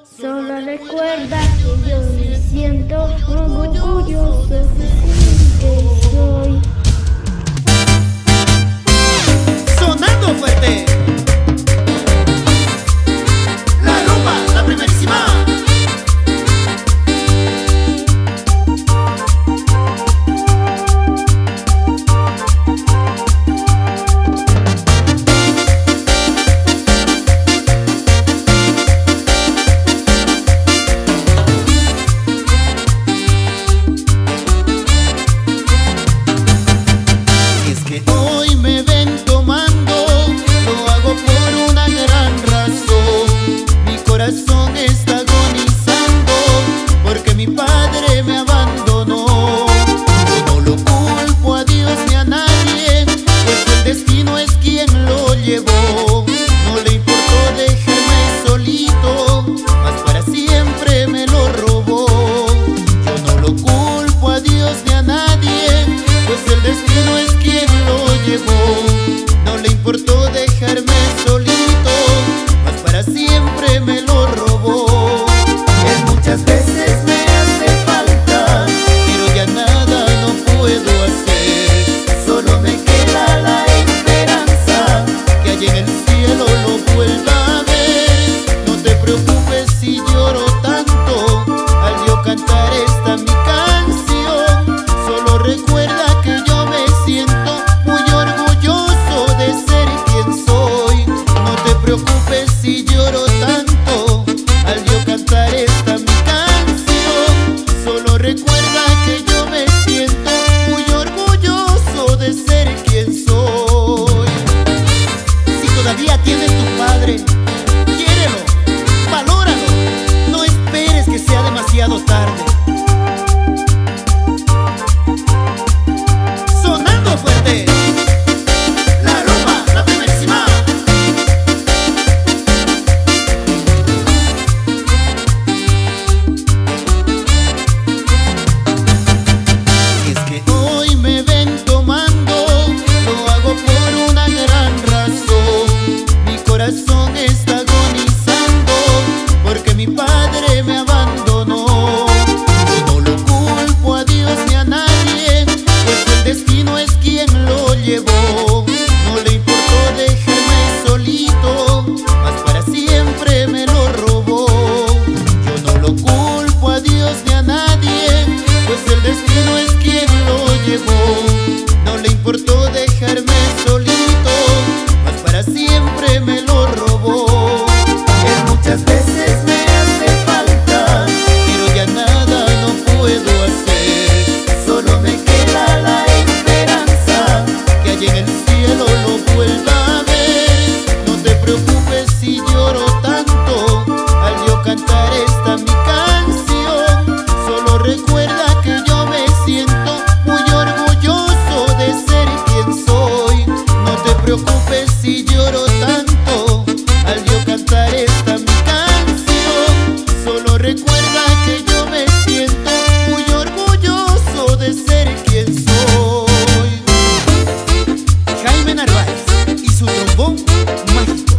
Solo recuerda que yo me siento orgulloso de que soy. Sonando fuerte. La rumba, la primerísima. Hoy me ven tomando, lo hago por una gran razón. Mi corazón está agonizando porque mi padre me abandonó. Yo no lo culpo a Dios ni a nadie, pues el destino es quien lo llevó. No le importó dejarme solito, mas para siempre me lo robó. Yo no lo culpo a Dios ni a nadie, pues el destino es quien lo llevó. No le importó dejarme solito, mas para siempre me lo robó. Él muchas veces me hace falta, pero ya nada no puedo hacer. Solo me queda la esperanza que allá en el cielo lo vuelva a ver. No te preocupes si lloro tanto al yo cantar esta mi canción. Solo recuerda que yo me siento muy orgulloso de ser quien soy. No te preocupes si lloro tanto al yo cantar esta mi canción. Solo recuerda que yo me siento muy orgulloso de ser quien soy. Si todavía tienes tu padre, quiérelo, valóralo, no esperes que sea demasiado tarde. Sonando fuerte. La rumba, la primerísima. Es que hoy me ven tomando, lo hago por una gran razón. Mi corazón está agonizando porque mi padre me abandonó. Yo no lo culpo a Dios ni a nadie, pues el destino es quien lo llevó. No le importó dejarme solito, mas para siempre me lo robó. Yo no lo culpo a Dios ni a nadie, pues el destino es quien lo llevó. No le importó dejarme solito, mas para siempre me lo robó. Él muchas veces me hace falta, pero ya nada no puedo hacer. Solo me queda la esperanza que allá en el cielo lo vuelva a ver. No te preocupes si lloro tanto al yo cantar esta mi canción. Solo recuerda que yo me siento muy orgulloso de ser quien soy. No te preocupes si lloro tanto al yo cantar esta mi canción. Solo recuerda que yo me siento muy orgulloso de ser quien soy. Jaime Narváez y su trombón mágico.